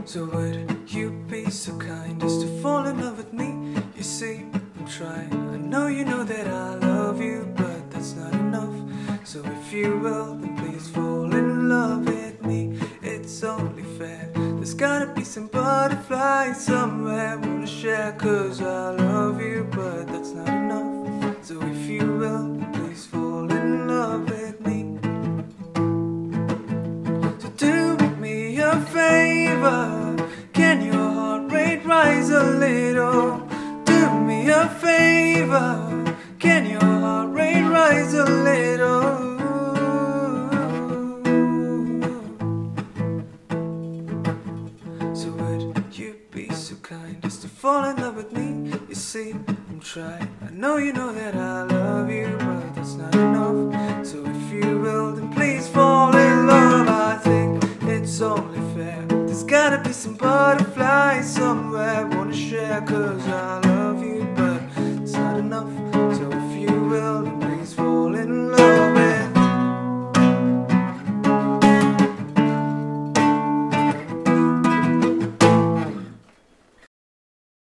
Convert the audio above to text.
So would you be so kind as to fall in love with me? You see, I'm trying. I know you know that I love you, but that's not enough. So if you will, then please fall in love with me. It's only fair. There's gotta be some butterflies somewhere wanna share, 'cause I love you, but that's not enough. So if you will, then please fall in love with me. So do me a favor, can your heart rate rise a little? Do me a favor, can your heart rate rise a little? So would you be so kind as to fall in love with me? You see, I'm trying. I know you know that I love you, but that's not enough. So if you will, then please fall in love. I think it's only fair. There's gotta be some butterflies somewhere wanna share, 'cause I love you.